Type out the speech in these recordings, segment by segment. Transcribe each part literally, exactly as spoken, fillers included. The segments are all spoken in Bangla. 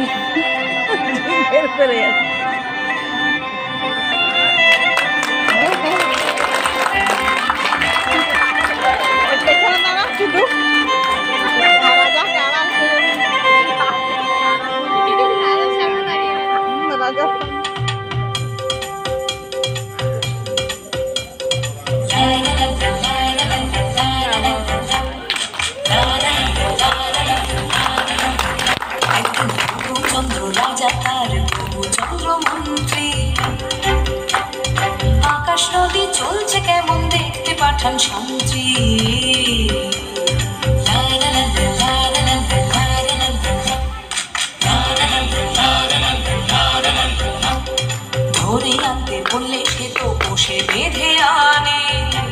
বের করে শুধু রাজা আকাশ নদী চলছে কেমন দেখতে পাঠান সন্ত্রী ধরে আনতে বললে সে তো বসে বেঁধে আনে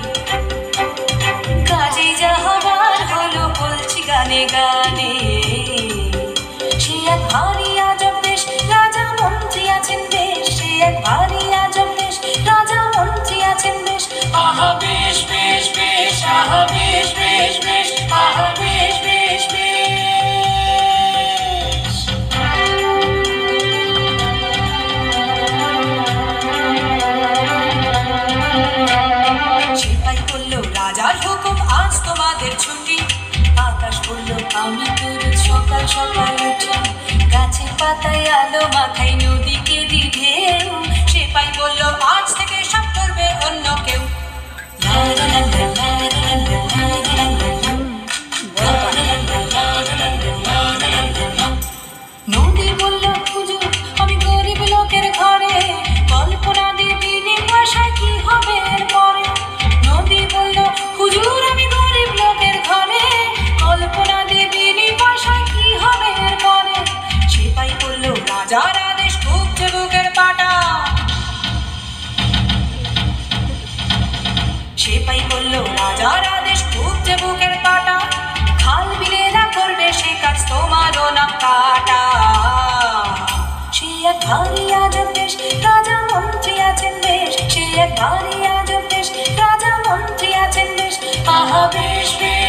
কাজে যা হবার হলো বলছি গানে গানে সে এক ভারী আজব দেশ রাজা মন্ত্রী আছেন বেশ সে এক ভারী আজব দেশ রাজা মন্ত্রী আছেন বেশ আহা বেশ বেশ বেশ আহা বেশ বেশ বেশ আহা বেশ বেশ বেশ সেটাই বললো রাজার হুকুম আজ তোমাদের ছুটি আকাশ বলল আমি তোর সকাল সকাল উঠি গাছের পাতায় আলো মাথায় নদীকে দি ঢেউ সেপাই বলল আজ থেকে সব করবে অন্য কেউ নদী বলল হুজুর আমি গরিব লোকের ঘরে কল্পনা দিয়ে দিনে পয়সায় কি হবে এরপরে নদী বলল হুজুর আমি গরিব লোকের ঘরে কল্পনা দিয়ে দিনে পয়সায় কি হবে এরপরে সেপাই বলল রাজার আদেশ খুব বুকের পাটা সেপাই বলল রাজার আদেশ খুব বুকের পাটা খাল বিলেরা করবে সে কাজ তোমারও না কাটা সে এক ভারী আজব দেশ রাজা মন্ত্রী আছেন বেশ সে এক ভারী আজব দেশ রাজা মন্ত্রী আছেন বেশ আহা বেশ বেশ